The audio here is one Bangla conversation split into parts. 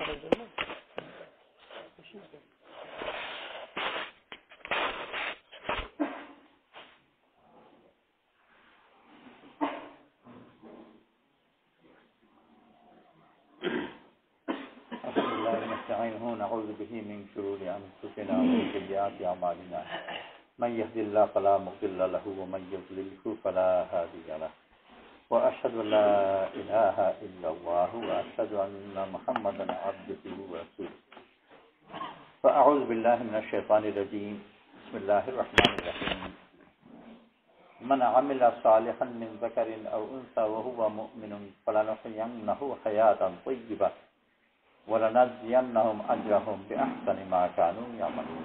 نعوذ به من شرور أنفسنا ومن سيئات أعمالنا من يهد الله فلا مضل له ومن يضلل فلا هادي له وأشهد أن لا إله إلا الله وأشهد أن محمدا عبده ورسوله فأعوذ بالله من الشيطان الرجيم بسم الله الرحمن الرحيم من عمل صالحا من ذكر أو أنثى وهو مؤمن فلنحيينه حياة طيبة وَلَنَجْزِيَنَّهُمْ أَجْرَهُمْ بِأَحْسَنِ مَا كَانُوا يَعْمَلُونَ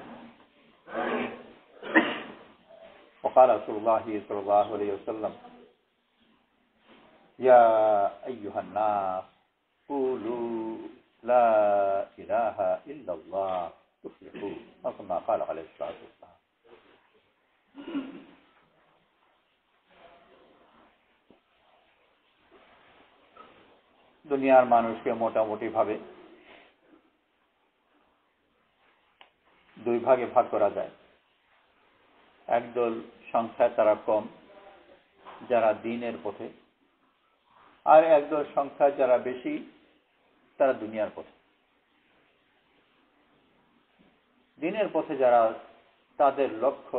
وقال رسول الله صلى الله عليه وسلم يا أيها الناس قولوا لا إله إلا الله تفلحوا أو كما قال عليه الصلاة والسلام দুনিয়ার মানুষকে মোটামুটি ভাবে দুই ভাগে ভাগ করা যায়। একদল সংখ্যায় তারা কম, যারা দ্বীনের পথে, আর একদল সংখ্যায় যারা বেশি, তারা দুনিয়ার পথে। দ্বীনের পথে যারা, তাদের লক্ষ্য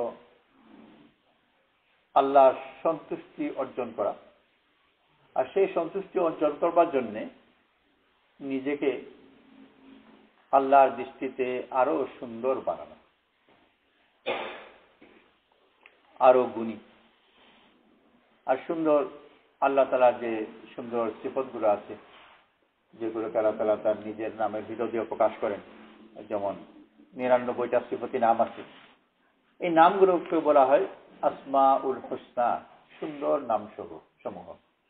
আল্লাহর সন্তুষ্টি অর্জন করা, আর সেই সন্তুষ্টি অর্জন করবার জন্যে নিজেকে আল্লাহর দৃষ্টিতে আরো সুন্দর বানানো, আরো গুণী আর সুন্দর। আল্লাহ তাআলার যে সুন্দর সিফতগুলো আছে, যেগুলোকে আল্লাহ তাআলা তার নিজের নামের ভিতর দিয়ে প্রকাশ করেন, যেমন ৯৯টা সিফতি নাম আছে। এই নামগুলোকে বলা হয় আসমাউল হুসনা, সুন্দর নাম সমূহ।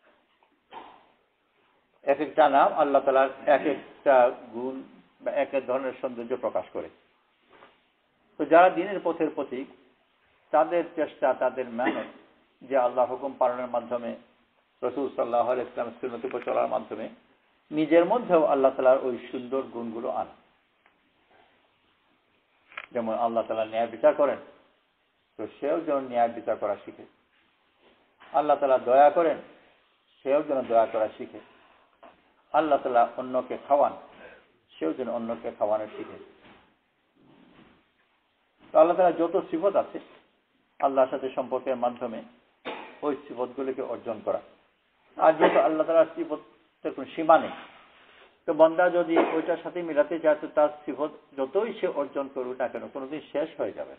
এক একটা নাম আল্লাহ তাআলার এক একটা গুণ বা এক এক ধরনের সৌন্দর্য প্রকাশ করে। তো যারা দ্বীনের পথের প্রতীক, তাদের চেষ্টা, তাদের মেহনত যে আল্লাহ হুকুম পালনের মাধ্যমে, রাসূল সাল্লাল্লাহু আলাইহি ওয়াসাল্লামের সুন্নতের উপর চলার মাধ্যমে নিজের মধ্যেও আল্লাহ তাআলার ওই সুন্দর গুণগুলো আনা। যেমন আল্লাহ তাআলা ন্যায় বিচার করেন, তো সেও যেন ন্যায় বিচার করা শিখে। আল্লাহ তাআলা দয়া করেন, সেও যেন দয়া করা শিখে। আল্লাহ তাআলা অন্যকে খাওয়ান, সেও যেন অন্যকে খাওয়ানো শিখে। তো আল্লাহ তাআলা যত সিফত আছে, আল্লাহর সাথে সম্পর্কের মাধ্যমে ওই সিফতগুলিকে অর্জন করা। আর যেহেতু আল্লাহ তাআলার সিফতের কোনো সীমা নেই, তো বান্দা যদি ওইটার সাথে মিলাতে চায়, তো তার সিফত যতই সে অর্জন করুক না কেন, কোনোদিন শেষ হয়ে যাবে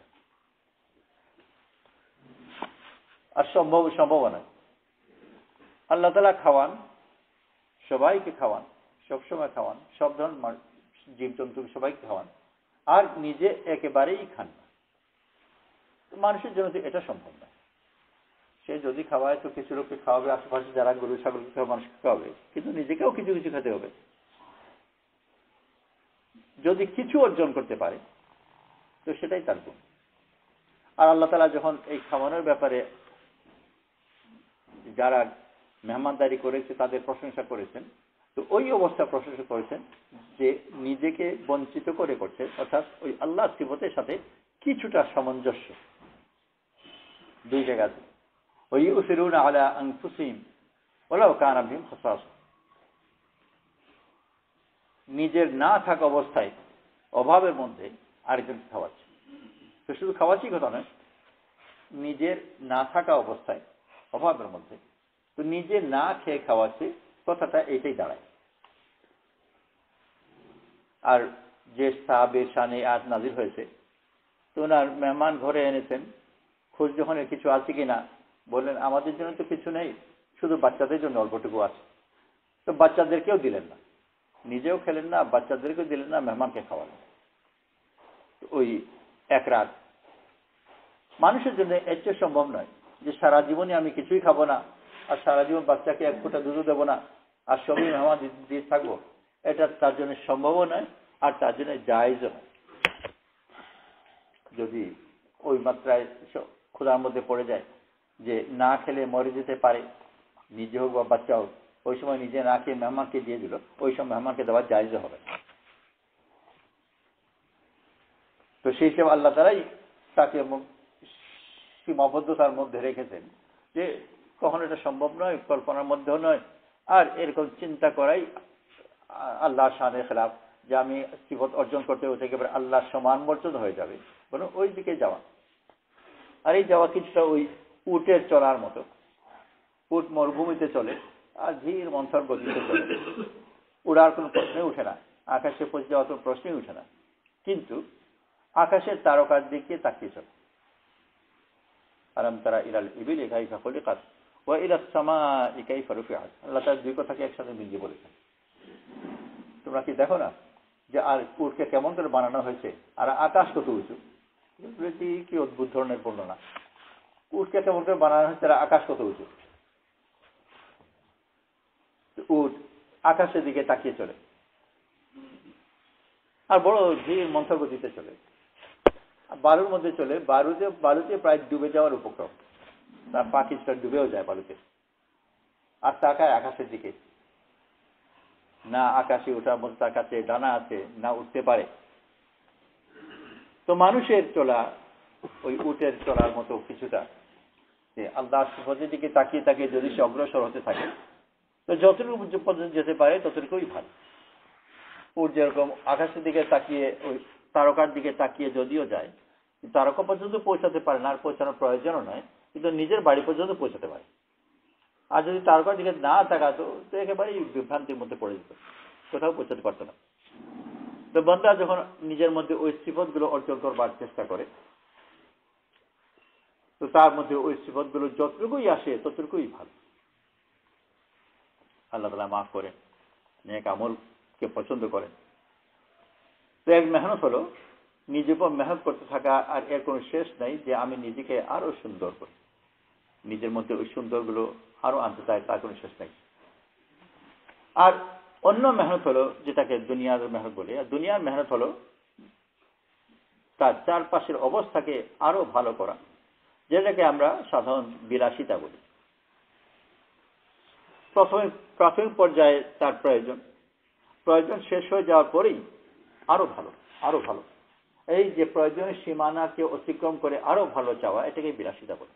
আর সম্ভব নয়। আল্লাহ তাআলা খাওয়ান, সবাইকে খাওয়ান, সবসময় খাওয়ান, সব ধরনের জীবজন্তু সবাইকে খাওয়ান, আর নিজে একেবারেই খান না। মানুষের জন্য তো এটা সম্ভব না। সে যদি খাওয়ায় তো কিছু লোককে খাওয়াবে, আশেপাশে যারা গরু ছাগলকে খাওয়া মানুষকে খাওয়াবে, কিন্তু নিজেকেও কিছু কিছু খেতে হবে। যদি কিছু অর্জন করতে পারে তো সেটাই তার গুণ। আর আল্লাহ তাআলা যখন এই খাওয়ানোর ব্যাপারে যারা মেহমানদারি করেছে তাদের প্রশংসা করেছেন, তো ওই অবস্থা প্রশংসা করেছেন যে নিজেকে বঞ্চিত করে করছে, অর্থাৎ ওই আল্লাহর সিফতের সাথে কিছুটা সামঞ্জস্য দুই জায়গাতে। ওই ইউসিরুনা আলা আনফুসিহিম ওয়ালাউ কানা বিহিম খাসাসা, নিজের না থাকা অবস্থায় অভাবের মধ্যে আরেকজন খাওয়াচ্ছে। তো শুধু খাওয়াচ্ছি কথা নয়, নিজের না থাকা অবস্থায় অভাবের মধ্যে, তো নিজে না খেয়ে খাওয়াচ্ছে, কথাটা এইটাই দাঁড়ায়। আর যে সাহাবীর শানে আয়াত নাযিল হয়েছে, তো ওনার মেহমান ঘরে এনেছেন, খোঁজ যখন কিছু আছে কিনা, বললেন আমাদের জন্য তো কিছু নেই, শুধু বাচ্চাদের জন্য অল্পটুকু আছে। তো বাচ্চাদেরকেও দিলেন না, নিজেও খেলেন না, বাচ্চাদেরকেও দিলেন না, মেহমানকে খাওয়ালেন। ওই এক রাত মানুষের জন্য এর চেয়ে সম্ভব নয় যে সারা জীবনে আমি কিছুই খাবো না, আর সারা জীবন বাচ্চাকে এক ফোঁটা দুধও দেবো না, আর সবই মেহমান দিয়ে থাকবো। এটা তার জন্য সম্ভবও নয়, আর তার জন্য জায়েজও নয়। যদি ওই মাত্রায় ক্ষুধার মধ্যে পড়ে যায় যে না খেলে মরে যেতে পারে, নিজে হোক বা বাচ্চা হোক, ওই সময় নিজে না খেয়ে মেহমানকে দিয়ে দিল, ওই সময় মেহমানকে দেওয়া জায়েজও হবে। তো সেই হিসেবে আল্লাহ তাআলাই তাকে সীমাবদ্ধতার মধ্যে রেখেছেন যে কখনো এটা সম্ভব নয়, কল্পনার মধ্যেও নয়। আর এরকম চিন্তা করাই আল্লাহর শানের খেলাফ যে আমি সিফত অর্জন করতে হচ্ছে একেবারে আল্লাহর সমান মর্যাদা হয়ে যাবে, বরং ওই দিকে যাওয়া। আর এই যাওয়া কিছুটা ওই উটের চলার মতো। উট মরুভূমিতে চলে আর ধীর মন্থর গতিতে চলে, উড়ার কোনো প্রশ্নই উঠে না, আকাশে পৌঁছে যাওয়ার কোনো প্রশ্নই উঠে না, কিন্তু আকাশের তারকার দিকে তাকিয়ে চলে। আলাম তারা ইলাল ইবিলি কাইফা খুলিকাত ওয়া ইলাস সামাই কাইফা রুফিআত। আল্লাহ তাআলা দুই কথাকে একসাথে মিলিয়ে বলেছেন। তোমরা কি দেখো না যে আর উটকে কেমন করে বানানো হয়েছে, আর আকাশ কত উঁচু। কি অদ্ভুত ধরনের বর্ণনা। উটকে কেমন করে বানানো হয়েছে আর আকাশ কত উঁচু। উট আকাশের দিকে তাকিয়ে চলে আর বড় ধীর মন্থর গতিতে চলে। বালুর মধ্যে চলে, বালুতে প্রায় ডুবে যাওয়ার উপক্রম, তার পা কিছুটা ডুবেও যায় বালুতে। আর তাকায় আকাশের দিকে, না আকাশে ওঠার মধ্যে তার কাছে ডানা আছে, না উঠতে পারে। তো মানুষের চলা ওই উটের চলার মতো কিছুটা, যে আল্লাহর সিফতের দিকে তাকিয়ে তাকিয়ে যদি সে অগ্রসর হতে থাকে, তো যতটুকু পর্যন্ত যেতে পারে ততটুকুই ভালো। উট যেরকম আকাশের দিকে তাকিয়ে ওই তারকার দিকে তাকিয়ে যদিও যায়, তারকা পর্যন্ত পৌঁছাতে পারে না, আর পৌঁছানোর প্রয়োজনও নয়, কিন্তু নিজের বাড়ি পর্যন্ত পৌঁছাতে পারে। আর যদি তারকার দিকে না তাকাতো তো একেবারেই বিভ্রান্তির মধ্যে পড়ে যেত, কোথাও পৌঁছাতে পারতো না। তো বান্দা যখন নিজের মধ্যে ওই সিফতগুলো অর্জন করবার চেষ্টা করে, তো তার মধ্যে ওই সিফতগুলো যতটুকুই আসে ততটুকুই ভালো। আল্লাহ তাআলা মাফ করেন, নেক আমলকে পছন্দ করেন। তো এক মেহনত হলো নিজের উপর মেহনত করতে থাকা, আর এর কোনো শেষ নাই যে আমি নিজেকে আরো সুন্দর করি, নিজের মধ্যে ওই সুন্দরগুলো আরো আনতে চাই, তার কোনো শেষ নাই। আর অন্য মেহনত হলো যেটাকে দুনিয়ার মেহনত বলি, আর দুনিয়ার মেহনত হলো তার চারপাশের অবস্থাকে আরো ভালো করা, যেটাকে আমরা সাধারণ বিলাসিতা বলি। প্রথমে প্রাথমিক পর্যায়ে তার প্রয়োজন শেষ হয়ে যাওয়ার পরেই আরো ভালো, আরো ভালো। এই যে প্রয়োজনের সীমানাকে অতিক্রম করে আরো ভালো চাওয়া, এটাকে বিলাসিতা বলে।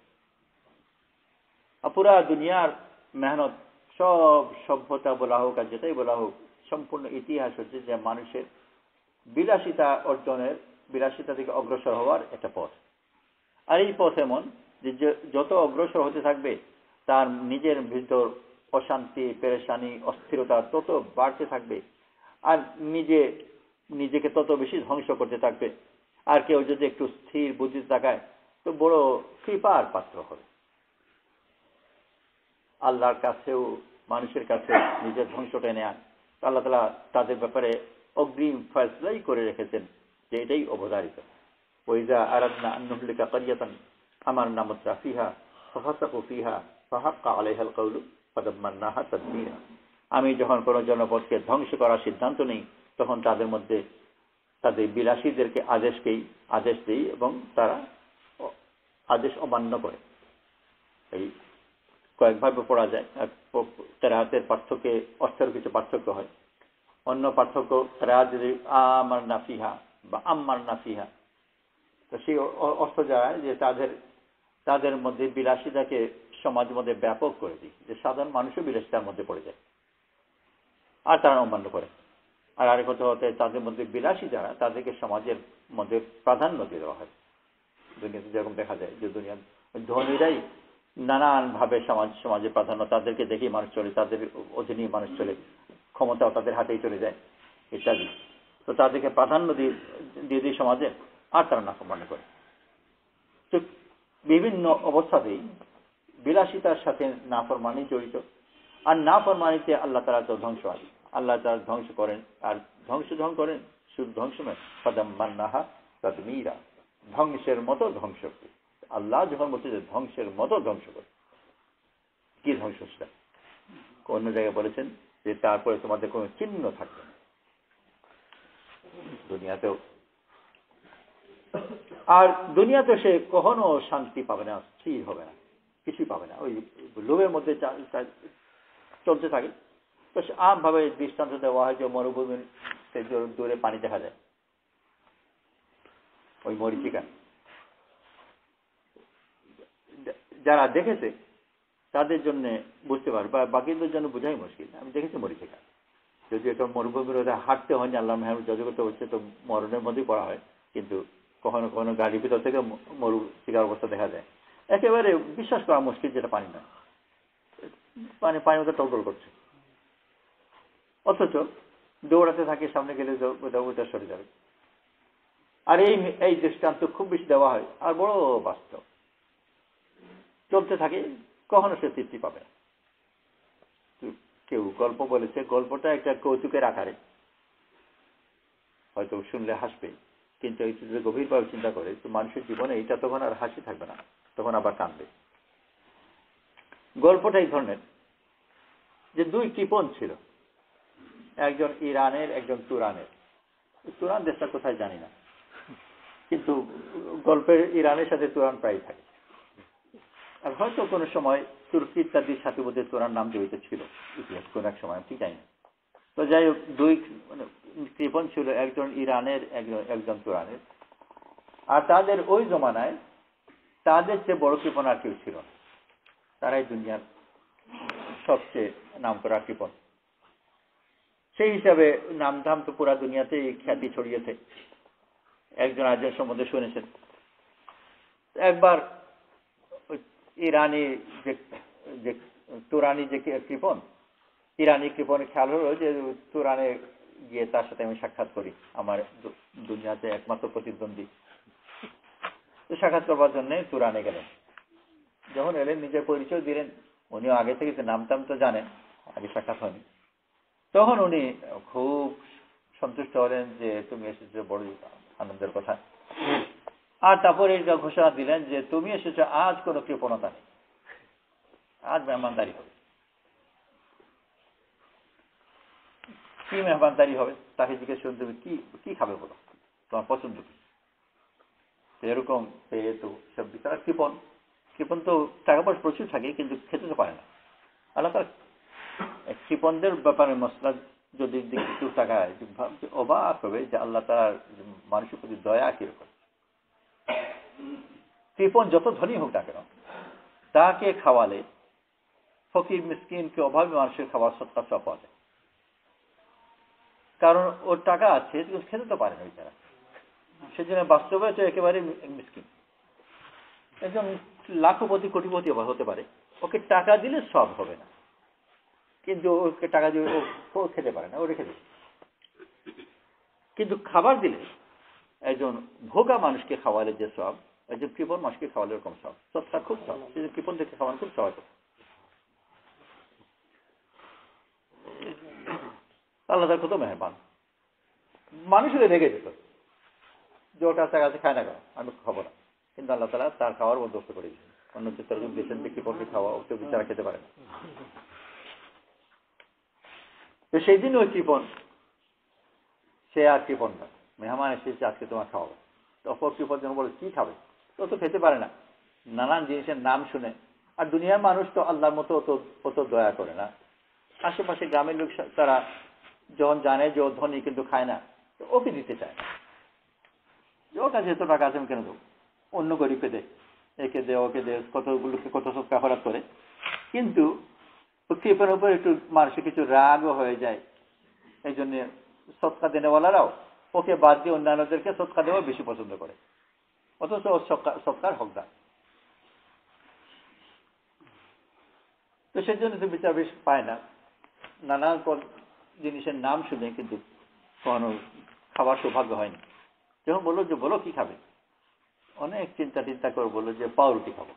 পুরা দুনিয়ার মেহনত, সব সভ্যতা বলা হোক আর যেটাই বলা হোক, সম্পূর্ণ ইতিহাস হচ্ছে যে মানুষের বিলাসিতা অর্জনের, বিলাসিতা থেকে অগ্রসর হওয়ার একটা পথ। আর এই পথ এমন যে যত অগ্রসর হতে থাকবে তার নিজের ভিতর অশান্তি, পেরেশানি, অস্থিরতা তত বাড়তে থাকবে, আর নিজেকে তত বেশি ধ্বংস করতে থাকবে। আর কেউ যদি একটু স্থির বুদ্ধিতে তাকায় তো বড় কৃপার পাত্র হবে। আল্লাহর কাছেও মানুষের কাছে নিজের ধ্বংস টেনে আন। আল্লাহ তাআলা তাদের ব্যাপারে অগ্রিম ফয়সলাই করে রেখেছেন যে এটাই অবধারিত। ওয়াইজা আরাদনা আন নুহলিকা ক্বরিয়াতান আমারনা মুতরাফিহা ফাফাসাকু ফিহা ফাহাক্কা আলাইহাল কওলু ফাদাম্মারনাহা তাদমীরা। আমি যখন কোন জনপদকে ধ্বংস করার সিদ্ধান্ত নেই, তখন তাদের মধ্যে তাদের বিলাসীদেরকে আদেশ দেই এবং তারা আদেশ অমান্য করে। এই কয়েকভাবে পড়া যায়। কেরাতের পার্থক্যে অর্থের কিছু পার্থক্য হয়। অন্য পার্থক্য কেরাত যদি আমার নাফিহা বা আম্মার নাফিহা, তো সেই অর্থ যায় যে তাদের মধ্যে বিলাসিতাকে সমাজের মধ্যে ব্যাপক করে দিই, যে সাধারণ মানুষও বিলাসিতার মধ্যে পড়ে যায় আর তারা অমান্য করে। আর আরেক কথা হতে তাদের মধ্যে বিলাসী যারা, তাদেরকে সমাজের মধ্যে প্রাধান্য দিয়ে দেওয়া হয়। দুনিয়াতে যেরকম দেখা যায় যে দুনিয়ার ধনীরাই নানান ভাবে সমাজে প্রাধান্য, তাদেরকে দেখেই মানুষ চলে, তাদের অধীনেই মানুষ চলে, ক্ষমতাও তাদের হাতেই চলে যায় ইত্যাদি। তো তাদেরকে প্রাধান্য দিয়ে দিই সমাজে, আর তারা নাফরমানি করে। তো বিভিন্ন অবস্থাতেই বিলাসিতার সাথে নাফরমানি জড়িত। আর নাফরমানিতে আল্লাহ তাআলা তো ধ্বংস আছে, আল্লাহ তাআলা ধ্বংস করেন। আর ধ্বংস করেন, শুধু ধ্বংস নয়, ফাদাম্মারনাহা তাদমীরা, ধ্বংসের মতো ধ্বংস করে। আল্লাহ যখন বলছে যে ধ্বংসের মতো ধ্বংস করে, কি ধ্বংস সেটা? অন্য জায়গায় বলেছেন যে তারপরে তোমাদের কোনো চিহ্ন থাকবে না দুনিয়াতেও। আর দুনিয়াতে সে কখনো শান্তি পাবে না, স্থির হবে না, কিছুই পাবে না, ওই লোভের মধ্যে চলতে থাকে। তো আমভাবে দৃষ্টান্ত দেওয়া হয় যে মরুভূমির দূরে পানি দেখা যায়, ওই মরীচিকা। যারা দেখেছে তাদের জন্য বুঝতে পারে, বা বাকিদের জন্য বোঝাই মুশকিল। আমি দেখেছি মরীচিকা, যদি একটা মরুভূমির হাঁটতে হয়নি, আল্লাহ মেহমান যজগত হচ্ছে তো মরণের মধ্যেই পড়া হয়, কিন্তু কখনো কখনো গাড়ির ভিতর থেকে মরুচিকার অবস্থা দেখা যায়। একেবারে বিশ্বাস করা মুশকিল যেটা পানি না, পানির মধ্যে টলটল করছে, অথচ দৌড়াতে থাকে, সামনে গেলে ওটা সরে যাবে। আর এই দৃষ্টান্ত খুব বেশি দেওয়া হয়, আর বড় বাস্তব। চলতে থাকে, কখনো সে তৃপ্তি পাবে না। কেউ গল্প বলেছে, গল্পটা একটা কৌতুকের আকারে, হয়তো শুনলে হাসবে, কিন্তু এই গভীরভাবে চিন্তা করে তো মানুষের জীবনে এটা তখন আর হাসি থাকবে না, তখন আবার কাঁদবে। গল্পটা এই ধরনের যে দুই কৃপণ ছিল, একজন ইরানের, একজন তুরানের। তুরান দেশটা কোথায় জানি না, কিন্তু গল্পের ইরানের সাথে তুরান প্রায় থাকে। আর হয়তো কোনো সময় তুর্কি ইত্যাদির সাথে বোধহয় তুরান নাম জড়িত ছিল ইতিহাস কোন এক সময়, ঠিক জানি না। তো যাই হোক, দুই কৃপণ ছিল, একজন ইরানের, একজন তুরানের। আর তাদের ওই জমানায় তাদের চেয়ে বড় কৃপণ আর কেউ ছিল না। তারাই দুনিয়ার সবচেয়ে নাম করা কৃপণ। সেই হিসাবে নামধাম তো পুরা দুনিয়াতে খ্যাতি ছড়িয়েছে, একজন আরেকজন সম্বন্ধে শুনেছেন। একবার ইরানি যে তুরানি যে কৃপণ, ইরানি কৃপণের খেয়াল হলো যে তুরানে গিয়ে তার সাথে আমি সাক্ষাৎ করি, আমার দুনিয়াতে একমাত্র প্রতিদ্বন্দ্বী। সাক্ষাৎ করবার জন্য তুরানে গেলেন। যখন এলেন, নিজের পরিচয় দিলেন, উনিও আগে থেকে নামটাম তো জানেন, আগে সাক্ষাৎ হয়নি। তখন উনি খুব সন্তুষ্ট হলেন যে তুমি এসেছো, বড় আনন্দের কথা। আর তারপরে এটা ঘোষণা দিলেন যে তুমি এসেছো, আজ কোনো কৃপণতা নেই, আজ মেহমানদারি হবে। কি মেহমানদারি হবে? তাকে জিজ্ঞেস করুন, তুমি কি খাবে বলো, তোমার পছন্দ কি? এরকম পেয়ে তো সব বিচার। কৃপণ তো টাকা পয়সা প্রচুর থাকে, কিন্তু খেতে তো পারে না। আল্লাহ তার কৃপণদের ব্যাপারে মশলা যদি একটু তাকায়, অবাক হবে যে আল্লাহ তার মানুষের প্রতি দয়া কিরকম। কৃপণ যত ধনী হোক না কেন, তাকে খাওয়ালে ফকির মিসকিনকে, অভাবী মানুষের খাবার সৎকার সব পাওয়া যায়। কারণ ওর টাকা আছে, খেতে তো পারে না বেচারা, সেজন্য বাস্তবে তো একেবারে মিসকিন। একজন লাখপতি কোটিপতি হতে পারে, ওকে টাকা দিলে সব হবে না, কিন্তু ওকে টাকা দিয়ে ও খেতে পারে না, ও রেখে দেবে। কিন্তু খাবার দিলে, একজন ভোগা মানুষকে খাওয়ালে যে সব, একজন কৃপণ মানুষকে খাওয়ালে এরকম সব, সবটা খুব সব। কৃপণ থেকে খাওয়ানো খুব সহজ। আল্লাহ তার কত মেহরবান। মানুষের রেগে যেত যে ওটা তার কাছে খায় না, কেন আমি খাবো না, কিন্তু আল্লাহ তালা তার খাওয়ার বন্দোবস্ত করে দিয়েছেন। অন্য চিত্র দিয়েছেন যে কৃপণকে খাওয়া, ওকে বিচারা খেতে পারে না। তো সেই দিন ওই কৃপণ, সে আর কৃপণ না, মেহমান এসেছে, আজকে তোমার খাওয়াবো। অপর কৃপণ যখন বলে কি খাবে, তো তো খেতে পারে না, নানান জিনিসের নাম শুনে। আর দুনিয়ার মানুষ তো আল্লাহর মতো অত দয়া করে না। আশেপাশে গ্রামের লোক তারা যখন জানে যে ও ধনী কিন্তু খায় না, তো ওকে দিতে চায় না। ওর কাছে এত টাকা আছে, আমি কেন দেবো, অন্য গরিবকে দে, একে দে, ওকে দে, কতগুলোকে কত সব কাফারাত করে। কিন্তু কৃপণের উপর একটু মানুষের কিছু রাগও হয়ে যায়। এই জন্য সৎকা দেনেওয়ালারাও ওকে বাদ দিয়ে অন্যান্যদেরকে সৎকা দেওয়া বেশি পছন্দ করে, অথচ ও সৎকার হকদার। তো সেই জন্য তো বিচার বেশ পায় না, নানান জিনিসের নাম শুনে, কিন্তু কখনো খাবার সৌভাগ্য হয়নি। যখন বললো যে বলো কি খাবে, অনেক চিন্তা করে বললো যে পাউরুটি খাবো।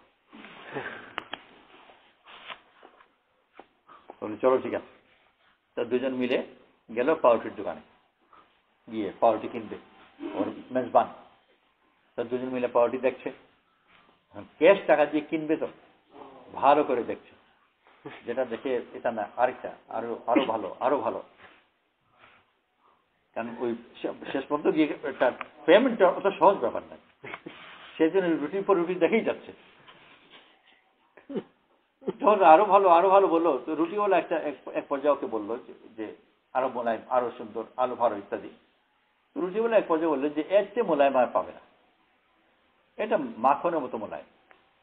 বলে চলো ঠিক আছে। তা দুজন মিলে গেল পাউরুটির দোকানে, গিয়ে পাউরুটি কিনবে। ওর মেজবান, তা দুজন মিলে পাউরুটি দেখছে। ক্যাশ টাকা দিয়ে কিনবে তো ভালো করে দেখছো, যেটা দেখে এটা না আরেকটা, আরো ভালো, আরো ভালো। কারণ ওই শেষ পর্যন্ত গিয়ে পেমেন্টটা অত সহজ ব্যাপার না, সেই জন্য রুটির পর রুটি দেখেই যাচ্ছে। যখন আরো ভালো, আরো ভালো বললো, তো রুটিওয়ালা এক পর্যায়ে ওকে বললো যে আরো মোলায়েম, আরো সুন্দর, আরো ভালো ইত্যাদি। রুটিওয়ালা এক পর্যায়ে বললো যে এর চেয়ে মোলায়েম আর পাবে না, এটা মাখনের মতো মনে হয়।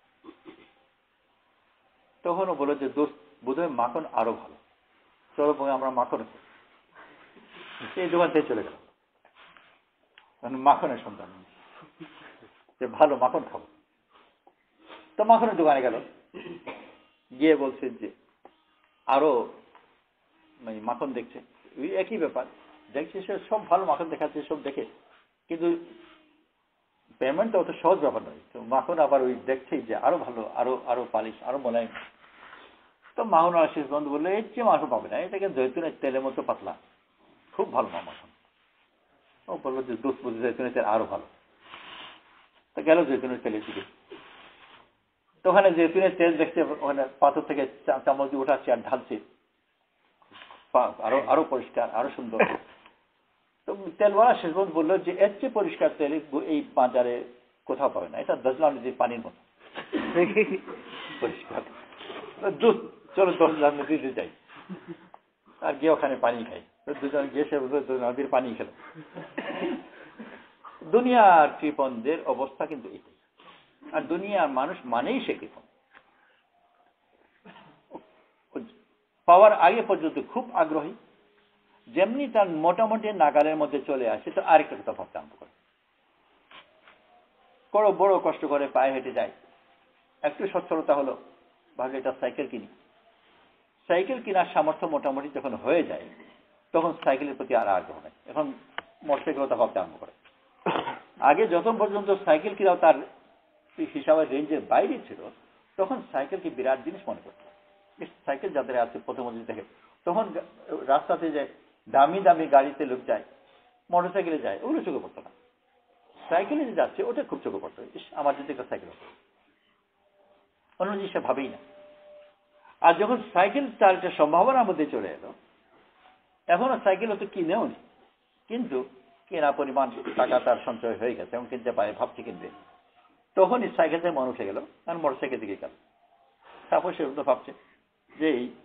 তখনও বলল যে দোস্ত, বোধহয় মাখন আরো ভালো, চলো আমরা মাখন এই দোকান থেকে চলে গেল। মাখনের সন্ধান, যে ভালো মাখন খাবো। তো মাখনের দোকানে গেল, গিয়ে বলছে যে আরো মাখন দেখছে, একই ব্যাপার দেখছে, সে সব ভালো মাখন দেখাচ্ছে সব দেখে, কিন্তু পেমেন্টটা অত সহজ ব্যাপার নয়। তো মাখন আবার ওই দেখছেই যে আরো ভালো, আরো আরো পালিশ, আরো মোলায়েম। তো মাখন আর শেষ বন্ধু বললো এর চেয়ে মাখন পাবে না, এটাকে জৈতুনের তেলের মতো পাতলা, খুব ভালো মাখন। ও বললো যে দুধ বুঝে জৈতুনের তেল আরো ভালো। তো গেল জৈতুনের তেলের দিকে, তো ওখানে জৈতুনের তেল দেখছে, ওখানে পাথর থেকে চামচ দিয়ে উঠাচ্ছে আর ঢালছে, আরো আরো পরিষ্কার, আরো সুন্দর। তো তেলওয়ালা শেষ পর্যন্ত বললো যে এর চেয়ে পরিষ্কার তেল এই বাজারে কোথাও পাবে না, এটা দজলা নদীর পানির মতো পরিষ্কার। দুধ, চলো দজলা নদীতে যাই, আর গিয়ে ওখানে পানি খাই। দুজন গিয়ে সে নদীর পানি খেল। দুনিয়ার কৃপণদের অবস্থা কিন্তু এটাই। আর দুনিয়ার মানুষ মানেই সে কৃপণ, পাওয়ার আগে পর্যন্ত খুব আগ্রহী, যেমনি তার মোটামুটি নাগালের মধ্যে চলে আসে তো আরেকটা কথা ভাবতে আরম্ভ করে, বড় কষ্ট করে পায়ে হেঁটে যায়, একটু সচ্ছলতা হলো, ভাবলে এটা সাইকেল কিনি। সাইকেল কেনার সামর্থ্য মোটামুটি যখন হয়ে যায়, তখন সাইকেলের প্রতি আর আগ্রহ নেই, এখন মোটরসাইকেল কথা ভাবতে আরম্ভ করে। আগে যত পর্যন্ত সাইকেল কিনাও তার হিসাবে রেঞ্জের বাইরে ছিল, তখন সাইকেলকে বিরাট জিনিস মনে করত। সাইকেল যাদের আছে প্রথম দেখে, তখন রাস্তাতে যে দামি দামি গাড়িতে লোক যায়, মোটরসাইকেলে যায়, ওগুলো চোখে পড়তো না। সাইকেলে যে যাচ্ছে ওটা খুব চোখে পড়তো, আমার যদি একটা সাইকেল হতো, অন্য জিনিসটা ভাবেই না। আর যখন সাইকেল তার একটা সম্ভাবনার মধ্যে চলে এলো, এখনো সাইকেল তো কিনেও নি, কিন্তু কেনা পরিমাণ টাকা তার সঞ্চয় হয়ে গেছে, এবং কিনতে পারে, ভাবছে কিনবে, তখনই সাইকেলতে মন উঠে গেল, আর মোটরসাইকেল দিকে গেল। তারপর সে তো ভাবছে যে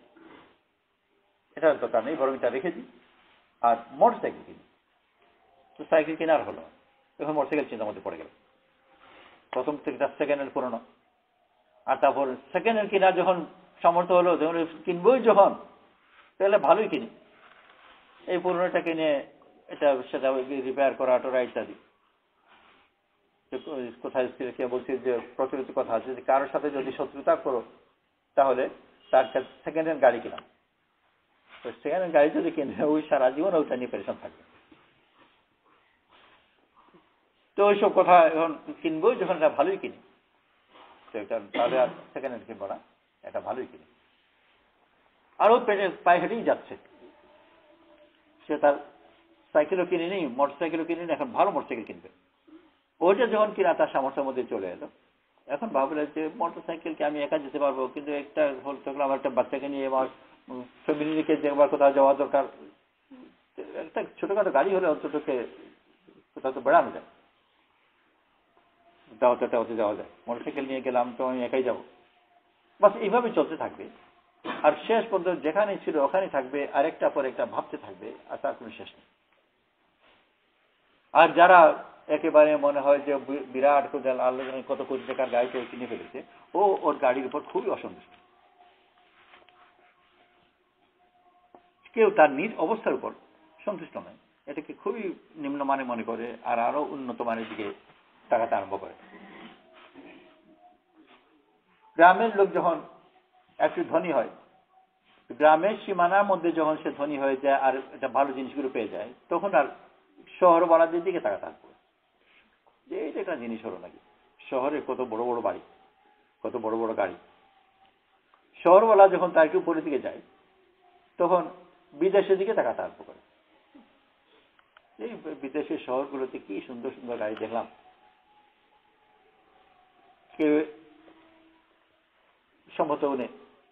এটার দরকার নেই, বরং এটা রেখে দিই আর মোটরসাইকেল কিনি। তো সাইকেল কেনার হলো, তখন মোটরসাইকেল চিন্তার মধ্যে পড়ে গেল। প্রথম থেকে তার সেকেন্ড হ্যান্ড পুরোনো, আর তারপর সেকেন্ড হ্যান্ড কেনার যখন সামর্থ্য হলো, যখন কিনবই যখন, তাহলে ভালোই কিনি, এই পুরোনোটা কিনে এটা সেটা রিপেয়ার করা টোরা ইত্যাদি। কোথায় কে বলছে যে প্রচলিত কথা আছে যে কারোর সাথে যদি শত্রুতা করো, তাহলে তার সেকেন্ড হ্যান্ড গাড়ি কিনা। তো সেকেন্ড হ্যান্ড গাড়ি যদি কিনে, ওই সারা জীবন ওইটা নিয়ে পেরেশান থাকবে। তো ওইসব কথা এখন কিনবো যখন, এটা ভালোই কিনি, তো এটা তাহলে আর সেকেন্ড হ্যান্ড কিনবো না, এটা ভালোই কিনি। আর ও পায়ে হেঁটেই যাচ্ছে, সে তার সাইকেলও কিনে নি, মোটরসাইকেলও কিনে নি, এখন ভালো মোটরসাইকেল কিনবে। ওইটা যখন কিনা তার সামর্থ্যের মধ্যে চলে এলো, এখন ভাবলে যে মোটরসাইকেলকে আমি একা যেতে পারবো, কিন্তু একটা হল আমার একটা বাচ্চাকে নিয়ে আমার ফ্যামিলিকে দেখবার কোথাও যাওয়া দরকার, একটা ছোটখাটো গাড়ি হলে অন্ততকে কোথাও তো বেড়ানো যায়, দাওয়াতে যাওয়া যায়। মোটরসাইকেল নিয়ে গেলাম তো আমি একাই যাবো, বাস এইভাবে চলতে থাকবে। আর শেষ পর্যন্ত যেখানে ছিল ওখানেই থাকবে, আরেকটা পর একটা ভাবতে থাকবে, আর তার কোনো শেষ নেই। আর যারা একেবারে মনে হয় যে বিরাট আল্লাহ কত কোটি টাকার গাড়িতে কিনে ফেলেছে, ও ওর গাড়ির উপর খুবই অসন্তুষ্ট। কেউ তার নিজ অবস্থার উপর সন্তুষ্ট নয়, এটাকে খুবই নিম্নমানে মনে করে, আর আরো উন্নত মানের দিকে তাকাতে আরম্ভ করে। গ্রামের লোক যখন একটু ধনী হয়, গ্রামের সীমানার মধ্যে যখন সে ধনী হয়ে যায় আর এটা ভালো জিনিসগুলো পেয়ে যায়, তখন আর শহরওয়ালাদের দিকে তাকাতে আরম্ভ করে যে এইটা একটা জিনিস হলো নাকি, শহরে কত বড় বড় বাড়ি, কত বড় বড় গাড়ি। শহরওয়ালা যখন তার একটু উপরের দিকে যায়, তখন বিদেশের দিকে তাকাতে আরম্ভ করে, এই বিদেশের শহরগুলোতে কি সুন্দর সুন্দর গাড়ি দেখলাম। কেউ সম্ভবত উনি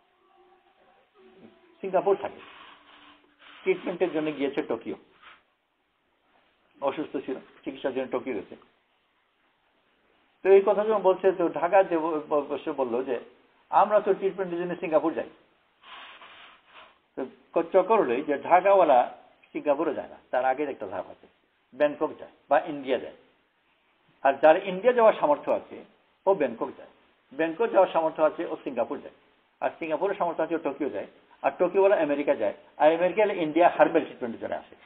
সিঙ্গাপুর থাকে, ট্রিটমেন্টের জন্য গিয়েছে টোকিও, অসুস্থ ছিল, চিকিৎসার জন্য টোকিও গেছে। তো এই কথা যখন বলছে, তো ঢাকা যে বসে বললো যে আমরা তো ট্রিটমেন্টের জন্য সিঙ্গাপুর যাই। তো চক্কর হলো যে ঢাকাওয়ালা সিঙ্গাপুরে যায় না, তার আগের একটা ধাপ আছে, ব্যাংকক যায় বা ইন্ডিয়া যায়। আর যার ইন্ডিয়া যাওয়ার সামর্থ্য আছে ও ব্যাংকক যায়, ব্যাংকক যাওয়ার সামর্থ্য আছে ও সিঙ্গাপুর যায়, আর সিঙ্গাপুরের সামর্থ্য আছে ও টোকিও যায়, আর টোকিও বলে আমেরিকা যায়, আর আমেরিকা হলে ইন্ডিয়া হার্বাল ট্রিটমেন্টের জন্য আসে।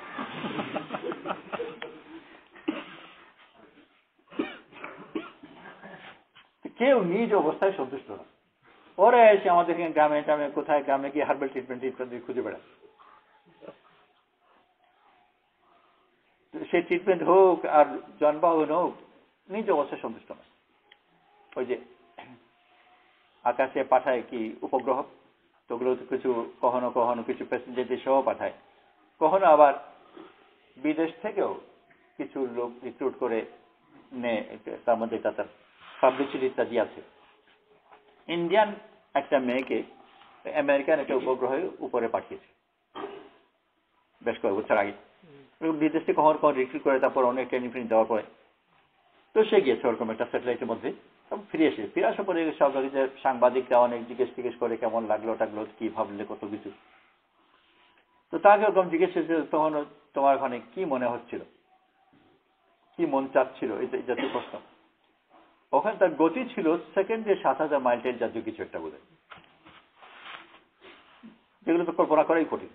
কেউ নিজ অবস্থায় সন্তুষ্ট না। ওরা এসে আমাদের গ্রামে গ্রামে কোথায় গ্রামে গিয়ে হার্বাল ট্রিটমেন্ট ইত্যাদি খুঁজে বেড়ায়। সে ট্রিটমেন্ট হোক আর জন্মবাহন হোক, নিজ অবস্থায় সন্তুষ্ট না। ওই যে আকাশে পাঠায় কি উপগ্রহ, তো ওগুলো কিছু কখনো কখনো কিছু প্যাসেঞ্জারদের সহ পাঠায়, কখনো আবার বিদেশ থেকেও কিছু লোক রিক্রুট করে নেয়, তার মধ্যে তার পাবলিসিটি ইত্যাদি আছে। ইন্ডিয়ান একটা মেয়েকে আমেরিকান একটা উপগ্রহের উপরে পাঠিয়েছে বেশ কয়েক বছর আগে। বিদেশ থেকে কখনো কখনো রিক্রুট করে, তারপর অনেক ট্রেনিং ফ্রেনিং দেওয়ার পরে তো সে গিয়েছে ওরকম একটা স্যাটেলাইটের মধ্যে। ফিরে এসে ফিরে আসার পরে সব সাংবাদিকরা অনেক জিজ্ঞেস করে কেমন লাগলো টাগলো, কি ভাবলে, কত কিছু। তো তাকে ওরকম জিজ্ঞেস তখন তোমার ওখানে কি মনে হচ্ছিল, কি মন চাচ্ছিল, এই জাতীয় প্রশ্ন। ওখানে তার গতি ছিল সেকেন্ডে 7,000 মাইলের জাতীয় কিছু একটা বোধ, যেগুলো তো কল্পনা করাই কঠিন।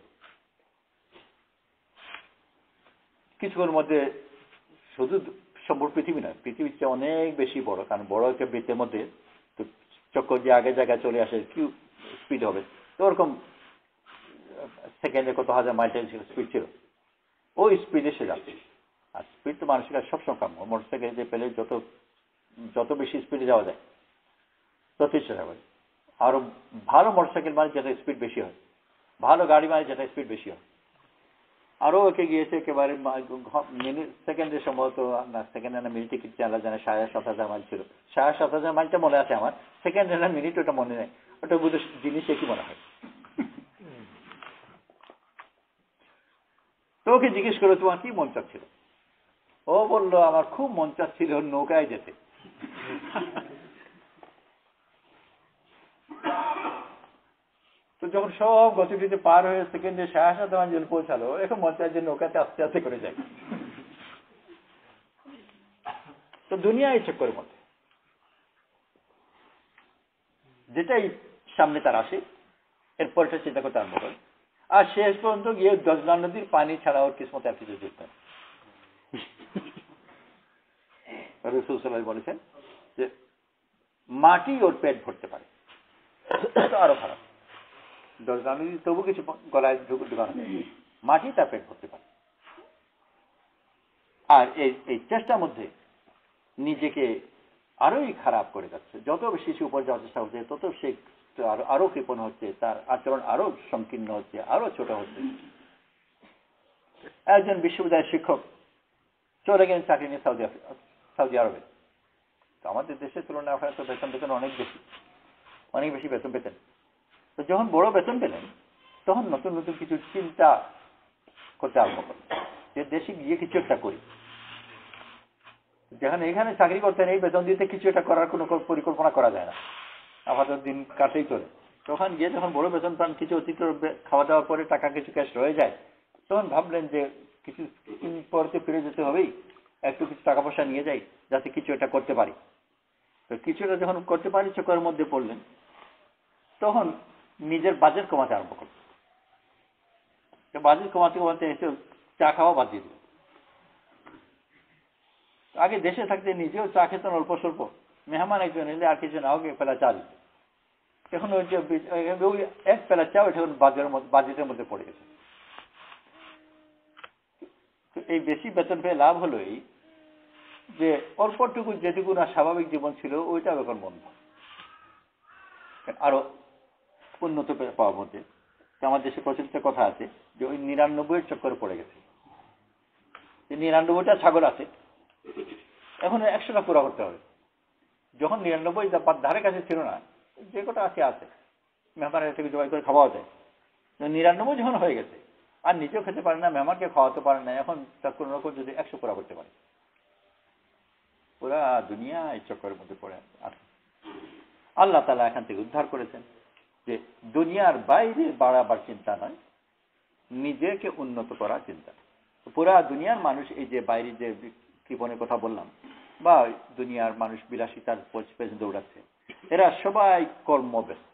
কিছুক্ষণের মধ্যে শুধু সম্পূর্ণ পৃথিবী না, পৃথিবীর চেয়ে অনেক বেশি বড়, কারণ বড় একটা বৃত্তের মধ্যে তো চক্কর দিয়ে আগে জায়গায় চলে আসে, কি স্পিড হবে। তো ওরকম সেকেন্ডে কত হাজার মাইল স্পিড ছিল, ওই স্পিডে সে যাচ্ছে। আর স্পিড তো মানুষের কাছে সবসময় কাম্য, মোটরসাইকেল যে পেলে যত বেশি স্পিডে যাওয়া যায় ততই চেষ্টা করে। আরো ভালো মোটরসাইকেল মানে যেটা স্পিড বেশি হয়, ভালো গাড়ি মানে যেটা স্পিড বেশি হয়। আরো ওকে গিয়েছে একেবারে সেকেন্ডে সম্ভবত না, সেকেন্ডে না মিনিটে কিছু আলাদা জানে 7,500 মাইল ছিল। 7,500 মাইলটা মনে আছে আমার, সেকেন্ডে না মিনিট ওটা মনে নেই, ওটা বুঝে জিনিস একই মনে হয়। তো ওকে জিজ্ঞেস করলো তোমার কি মন চাচ্ছিল, ও বললো আমার খুব মন চাচ্ছিল নৌকায় যেতে। তো যখন সব গতিবিধি পার হয়ে সেকেন্ডে 7,500 মাইল পৌঁছালো, এখন মন চায় যে নৌকাতে আস্তে আস্তে করে যায়। তো দুনিয়া এই চক্করের মধ্যে যেটাই সামনে তার আসে এরপর এটা চিন্তা করতে আরম্ভ করে, আর শেষ পর্যন্ত গিয়ে দজলা নদীর পানি ছাড়া ওর কিসমতে আর কিছু যুক্ত নেই। রাসূল সাল্লাল্লাহু আলাইহি বলেছেন যে মাটি ওর পেট ভরতে পারে, আরো খারাপ। দজলা নদী তবু কিছু গলায় ঢুকানো, মাটি তার পেট ভরতে পারে। আর এই চেষ্টার মধ্যে নিজেকে আরোই খারাপ করে যাচ্ছে, যত বেশি সে উপর যাওয়ার চেষ্টা হচ্ছে তত সে আরো কৃপণ হচ্ছে, তার আচরণ আরো সংকীর্ণ হচ্ছে, আরো ছোট হচ্ছে। একজন বিশ্ববিদ্যালয়ের শিক্ষক চলে গেলেন চাকরি নিয়ে সৌদি আরবে। তো আমাদের দেশের তুলনায় ওখানে তো বেতন অনেক বেশি বেতন পেতেন। তো যখন বড় বেতন পেলেন তখন নতুন নতুন কিছু চিন্তা করতে আরম্ভ করলেন যে দেশে গিয়ে কিছু একটা করি। যেখানে এখানে চাকরি করতেন এই বেতন দিতে কিছু একটা করার কোনো পরিকল্পনা করা যায় না, আমাদের দিন কাটেই চলে। তখন গিয়ে যখন বড় বেতন পান, কিছু অতিরিক্ত খাওয়া দাওয়ার পরে টাকা কিছু ক্যাশ রয়ে যায়, তখন ভাবলেন যে কিছু পরে ফিরে যেতে হবেই, একটু কিছু টাকা পয়সা নিয়ে যাই যাতে কিছু একটা করতে পারি। তো কিছুটা যখন করতে পারি চক্করের মধ্যে পড়লেন, তখন নিজের বাজেট কমাতে আরম্ভ করলেন। বাজেট কমাতে এসে চা খাওয়া বাদ দিয়ে দিল। আগে দেশে থাকতে নিজেও চা খেতেন অল্প স্বল্প, মেহমান একজন এলে আর কিছু না হোক এক পেলা চা দিত। এখন ওই যে এক পেলা চা ওইটা বাজেটের মধ্যে পড়ে গেছে। এই বেশি বেতন পেয়ে লাভ হলো এই যে অল্পটুকু যেটুকু না স্বাভাবিক জীবন ছিল ওইটা এখন বন্ধ। আরো উন্নত পাওয়ার মধ্যে আমার দেশে প্রচলিত কথা আছে যে ওই 99 চক্করে পড়ে গেছে। 99টা ছাগল আছে, এখন 100টা পুরা করতে হবে। যখন 99 ধারে কাছে ছিল না, যে কটা আছে মেহমানের থেকে জবাই করে খাওয়াও যায়। 99 যখন হয়ে গেছে আর নিজেও খেতে পারে না, মেহমানকে খাওয়াতে পারে না, এখন তার কোন রকম যদি 100 পুরা করতে পারে, পুরা দুনিয়া এই চক্করের মধ্যে পড়ে আছে। আল্লাহ তাআলা এখান থেকে উদ্ধার করেছেন যে দুনিয়ার বাইরে বাড়াবার চিন্তা নয়, নিজেকে উন্নত করার চিন্তা। পুরা দুনিয়ার মানুষ এই যে বাইরে যে কৃপণের কথা বললাম, বা দুনিয়ার মানুষ বিলাসিতার পেছনে দৌড়াচ্ছে, এরা সবাই কর্মব্যস্ত।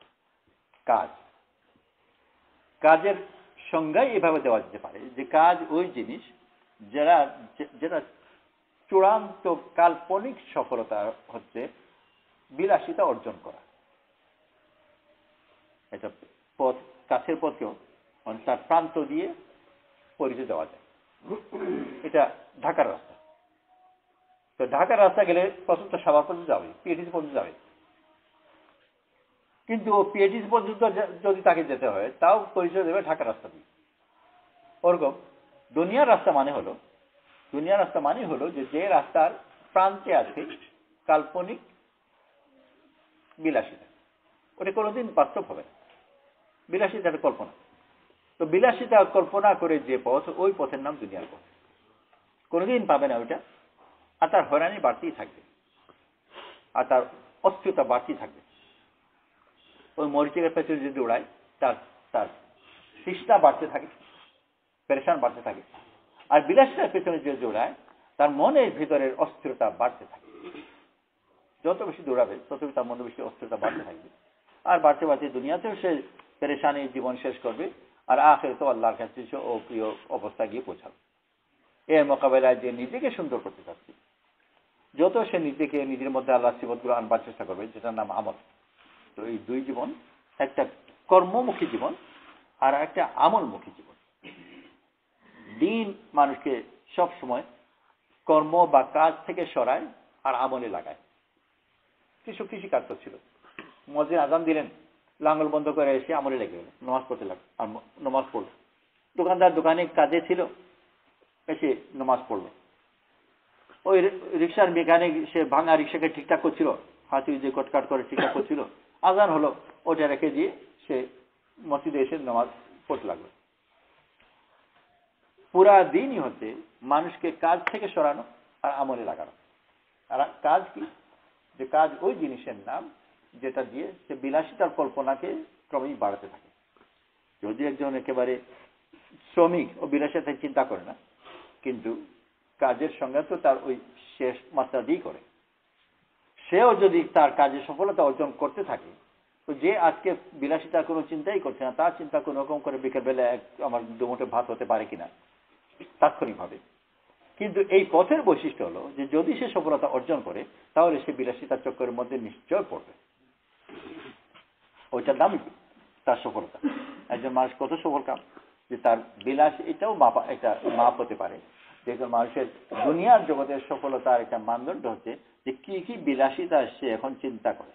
কাজের সংজ্ঞাই এভাবে দেওয়া যেতে পারে যে কাজ ওই জিনিস যেটা চূড়ান্ত কাল্পনিক সফলতা হচ্ছে বিলাসিতা অর্জন করা। এটা পথ, কাছের পথকেও তার প্রান্ত দিয়ে পরিচয় দেওয়া যায়। এটা ঢাকার রাস্তা। তো ঢাকার রাস্তা গেলে প্রথম তো সাভার পর্যন্ত যাবে, পিএটিসি পর্যন্ত যাবে, কিন্তু পিএটিসি পর্যন্ত যদি তাকে যেতে হয় তাও পরিচয় দেবে ঢাকার রাস্তা দিয়ে। ওরকম দুনিয়ার রাস্তা মানে হলো যে রাস্তার প্রান্তে আছে কাল্পনিক বিলাসিতা, ওটা কোনোদিন বাস্তব হবে না। বিলাসিতা কল্পনা। তো বিলাসিতা কল্পনা করে যে পথ, ওই পথের নাম দুনিয়ার পথ। কোনোদিন পাবে না ওইটা। আর তার হয়রানি বাড়তেই থাকবে, আর তার অস্থিরতা বাড়তেই থাকবে। ওই মরিচিকের পেছনে যদি উড়ায় তার তৃষ্ণা বাড়তে থাকে, পেরেশান বাড়তে থাকে। আর বিলাসিতার পেছনে যে দৌড়ায় তার মনের ভিতরের অস্থিরতা বাড়তে থাকে। যত বেশি দৌড়াবে তত তার মনে বেশি অস্থিরতা বাড়তে থাকবে। আর বাড়তে বাড়তে দুনিয়াতেও সে পেরেশানি জীবন শেষ করবে, আর আখিরাতে আল্লাহর কাছে সে অপ্রিয় অবস্থা গিয়ে পৌঁছাবে। এর মোকাবেলায় যে নিজেকে সুন্দর করতে চাচ্ছে, যত সে নিজেকে নিজের মধ্যে আল্লাহর সিফতগুলো আনবার চেষ্টা করবে, যেটার নাম আমল। তো এই দুই জীবন, একটা কর্মমুখী জীবন আর একটা আমলমুখী জীবন। দিন মানুষকে সব সময় কর্ম বা কাজ থেকে সরায় আর আমলে লাগায়। কৃষি কাজ করছিল, মসজিদে আজান দিলেন, লাঙ্গল বন্ধ করে এসে আমলে লেগে গেল, নামাজ পড়তে লাগলো, আর নামাজ পড়লো। দোকানদার দোকানে কাজে ছিল, এসে নামাজ পড়লো। ওই রিক্সার মেকানিক সে ভাঙা রিক্সাকে ঠিকঠাক করছিল, হাতি যে কটকাট করে ঠিকঠাক করছিল, আজান হলো, ওটা রেখে দিয়ে সে মসজিদে এসে নামাজ পড়তে লাগলো। পুরা দিনই হচ্ছে মানুষকে কাজ থেকে সরানো আর আমলে লাগানো। আর কাজ কি? যে কাজ ওই জিনিসের নাম যেটা দিয়ে সে বিলাসিতার কল্পনাকে ক্রমেই বাড়াতে থাকে। যদি একজন একেবারে শ্রমিক ও বিলাসিতার চিন্তা করে না, কিন্তু কাজের সঙ্গে তো তার ওই শেষ মাত্রা দিয়ে করে, সেও যদি তার কাজে সফলতা অর্জন করতে থাকে, তো যে আজকে বিলাসিতার কোনো চিন্তাই করছে না, তার চিন্তা কোনো রকম করে বিকেলবেলা আমার দুমুঠো ভাত হতে পারে কিনা তাৎক্ষণিকভাবে। কিন্তু এই পথের বৈশিষ্ট্য হলো যে যদি সে সফলতা অর্জন করে, তাহলে সে বিলাসিতার চক্করের মধ্যে নিশ্চয় পড়বে। ওইটার দামই তার সফলতা। একজন মানুষ কত সফল কাম যে তার বিলাস, এটাও একটা মাপ হতে পারে। যেহেতু মানুষের দুনিয়ার জগতের সফলতার একটা মানদণ্ড হচ্ছে যে কি কি বিলাসিতা সে এখন চিন্তা করে।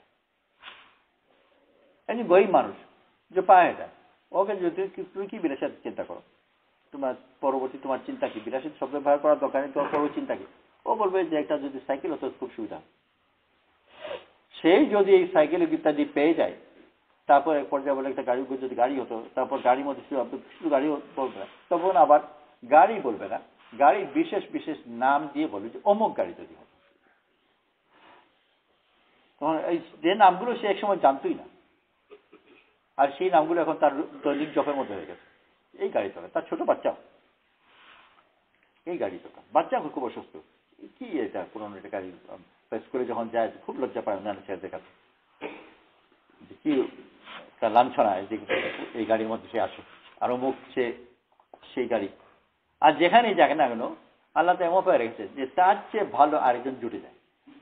একজন গরিব মানুষ যে পায় এটা, ওকে যদি তুমি কি বিলাসিতা চিন্তা করো, তোমার পরবর্তী তোমার চিন্তা কি? বিলাসিতা শব্দ ব্যবহার করার দরকার নেই, তোমার পরবর্তী চিন্তা কি? ও বলবে যে একটা যদি সাইকেল হতো খুব সুবিধা। সেই যদি এই সাইকেল ইত্যাদি পেয়ে যায়, তারপর এক পর্যায়ে বলে একটা গাড়ি, যদি গাড়ি হতো, তারপর গাড়ির মধ্যে শুধু গাড়ি বলবে না, তখন আবার গাড়ি বলবে না, গাড়ির বিশেষ বিশেষ নাম দিয়ে বলবে যে অমুক গাড়ি যদি হতো। তখন এই যে নামগুলো সে একসময় জানতোই না, আর সেই নামগুলো এখন তার দৈনিক জপের মধ্যে হয়ে গেছে। এই গাড়ি চলে, তার ছোট বাচ্চা এই গাড়ি চলে, বাচ্চা খুব অসুস্থ, কি এটা পুরোনো একটা গাড়ি, স্কুলে যখন যায় খুব লজ্জা পায় অন্যান্য ছেলে দেখাতে, কি তার লাঞ্ছনা এই গাড়ির মধ্যে সে আসে, আর অমুক সে সেই গাড়ি। আর যেখানেই যাকে না কেন আল্লাহ তো এমন পায়ে রেখেছে যে তার চেয়ে ভালো আরেকজন জুটে যায়।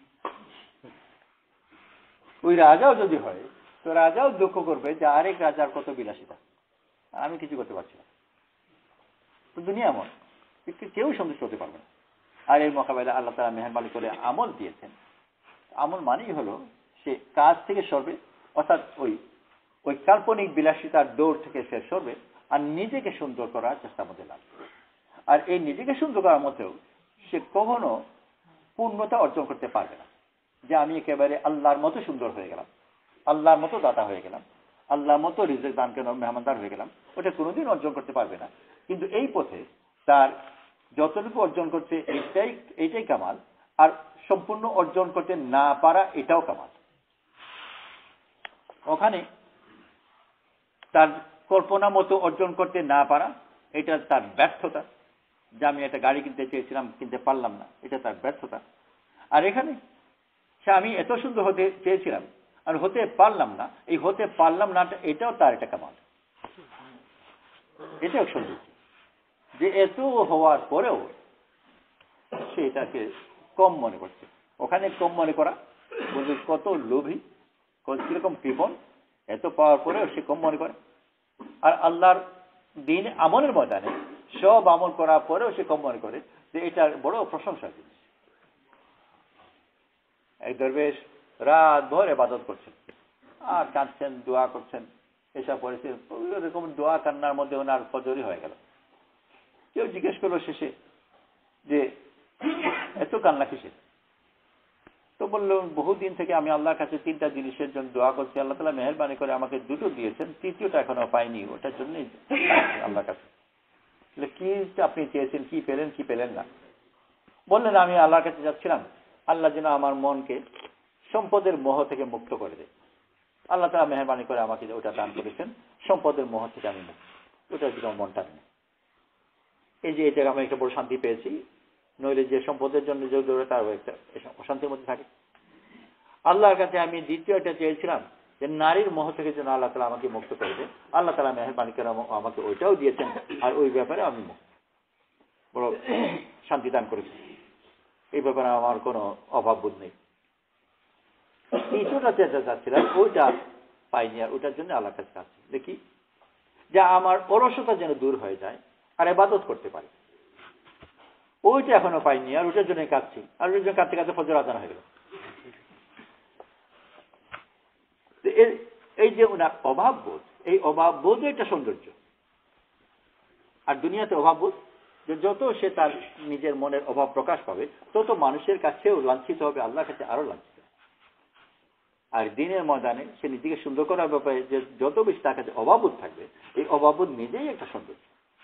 ওই রাজাও যদি হয় তো রাজাও দুঃখ করবে যে আরেক রাজার কত বিলাসিতা, আর আমি কিছু করতে পারছি না। তো দুনিয়া এমন, কেউ সন্তুষ্ট হতে পারবে না। আর এই মোকাবেলা আল্লাহ তাআলা মেহেরবানি করে আমল দিয়েছেন। আমল মানেই হলো সে কাজ থেকে সরবে, অর্থাৎ ওই কাল্পনিক বিলাসিতার দৌড় থেকে সে সরবে আর নিজেকে সুন্দর করার চেষ্টার মধ্যে লাগবে। আর এই নিজেকে সুন্দর করার মধ্যেও সে কখনো পূর্ণতা অর্জন করতে পারবে না যে আমি একেবারে আল্লাহর মতো সুন্দর হয়ে গেলাম, আল্লাহর মতো দাতা হয়ে গেলাম, আল্লাহর মতো রিজিক দান করে মেহমানদার হয়ে গেলাম। ওটা কোনোদিন অর্জন করতে পারবে না। কিন্তু এই পথে তার যতটুকু অর্জন করছে এইটাই কামাল, আর সম্পূর্ণ অর্জন করতে না পারা এটাও কামাল। ওখানে তার কল্পনা মতো অর্জন করতে না পারা এটা তার ব্যর্থতা, যে আমি একটা গাড়ি কিনতে চেয়েছিলাম কিনতে পারলাম না, এটা তার ব্যর্থতা। আর এখানে সে আমি এত সুন্দর হতে চেয়েছিলাম আর হতে পারলাম না, এই হতে পারলাম না এটাও তার একটা কামাল, এটাও সুন্দর যে এত হওয়ার পরেও সে এটাকে কম মনে করছে। ওখানে কম মনে করা বলবে কত লোভী, কিরকম কৃপণ, এত পাওয়ার পরেও সে কম মনে করে। আর আল্লাহর দিন আমলের ময়দানে সব আমল করার পরেও সে কম মনে করে যে এটা বড় প্রশংসার জিনিস। এক দরবেশ রাত ভর ইবাদত করছেন আর কাঁদছেন, দোয়া করছেন, এসব পড়েছে, এরকম দোয়া কান্নার মধ্যে ওনার ফজরই হয়ে গেল। কেউ জিজ্ঞেস করলো শেষে যে এত কান্না কিসে? তো বললো বহুদিন থেকে আমি আল্লাহর কাছে 3টা জিনিসের জন্য দোয়া করছি, আল্লাহ তাআলা মেহেরবানি করে আমাকে 2টো দিয়েছেন, 3য়টা এখনো পাইনি, ওটার জন্যই আল্লাহর কাছে। কি আপনি চেয়েছেন, কি পেলেন কি পেলেন না? বললেন আমি আল্লাহর কাছে যাচ্ছিলাম আল্লাহ যেন আমার মনকে সম্পদের মোহ থেকে মুক্ত করে দেয়। আল্লাহ তাআলা মেহেরবানি করে আমাকে ওটা দান করেছেন, সম্পদের মোহ থেকে আমি মুক্ত, ওটার দিকে আমার মনটা নেই। এই যে এটা আমি একটা বড় শান্তি পেয়েছি, নইলে যে সম্পদের জন্য যে দৌড়ে তার একটা অশান্তির মধ্যে থাকে। আল্লাহর কাছে আমি দ্বিতীয়টা চেয়েছিলাম যে নারীর মোহ থেকে যেন আল্লাহ তাআলা আমাকে মুক্ত করে দেয়। আল্লাহ তাআলা মেহেরবানি করে আমাকে ওইটাও দিয়েছেন, আর ওই ব্যাপারে আমি মুক্ত, বড় শান্তি দান করেছি। এই ব্যাপারে আমার কোনো অভাববোধ নেই। তৃতীয়টা চেষ্টা চাচ্ছিলাম, ওইটা পাইনি, আর ওইটার জন্য আল্লাহর কাছে কাছে দেখি যা আমার অলসতা যেন দূর হয়ে যায় আর ইবাদত করতে পারি। ওইটা এখনো পাইনি, আর ওইটার জন্য কাঁদছি, আর ওইটার জন্য কাঁদতে কাঁদতে ফজর আজান হয়ে গেল। এই যে ওনার অভাববোধ, এই অভাববোধ একটা সৌন্দর্য। আর দুনিয়াতে অভাববোধ যে যত সে তার নিজের মনের অভাব প্রকাশ পাবে তত মানুষের কাছেও লাঞ্ছিত হবে, আল্লাহর কাছে আরো লাঞ্ছিত। আর দিনের ময়দানে সে নিজেকে সুন্দর করার ব্যাপারে যে যত বেশি তার কাছে অভাববোধ থাকবে, এই অভাববোধ নিজেই একটা সৌন্দর্য।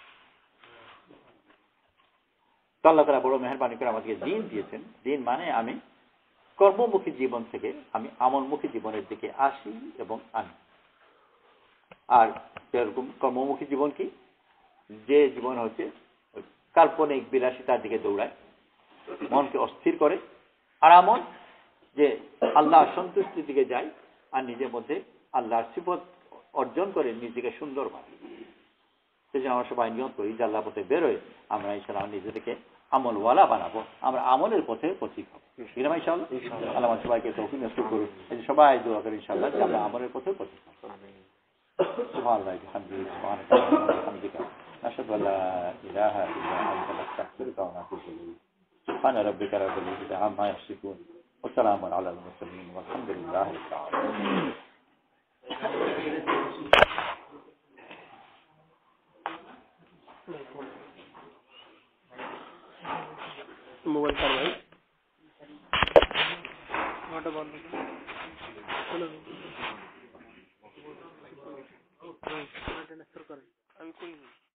তো আল্লাহ তাআলা বড় মেহেরবানি করে আমাকে দিন দিয়েছেন। দিন মানে আমি কর্মমুখী জীবন থেকে আমি আমলমুখী জীবনের দিকে আসি এবং আনি। আর সেরকম কর্মমুখী জীবন কি? যে জীবন হচ্ছে কাল্পনিক বিলাসিতার দিকে দৌড়ায়, মনকে অস্থির করে। আর আমল যে আল্লাহর সন্তুষ্টির দিকে যায় আর নিজের মধ্যে আল্লাহর সিফত অর্জন করে নিজেকে সুন্দর বানায়। সেজন্য আমরা সবাই নিয়ত করি যে আল্লাহর পথে বেরোয় আমরা ইনশাআল্লাহ নিজেদেরকে আমলওয়ালা বানাবো, আমরা আমলের পথে পথিক হবো। ইনশাআল্লাহ আল্লাহ সবাইকে তৌফিক নসিব করুন। সবাই দোয়া করি ইনশাআল্লাহ যে আমরা আমলের পথে পথিক হবো। সুবহানাল্লাহি ওয়া বিহামদিহি সুবহানাল্লাহি ওয়া বিহামদিহি আশহাদু আল্লা ইলাহা ইল্লা আনতা আস্তাগফিরুকা ওয়া আতুবু ইলাইক। সুবহানা রাব্বিকা রাব্বিল ইজ্জাতি আম্মা ইয়াসিফুন ওয়া সালামুন আলাল মুরসালিন ওয়ালহামদুলিল্লাহি রাব্বিল আলামিন। মোবাইল কার ভাই মোটা বন্ধ চলো আমি কই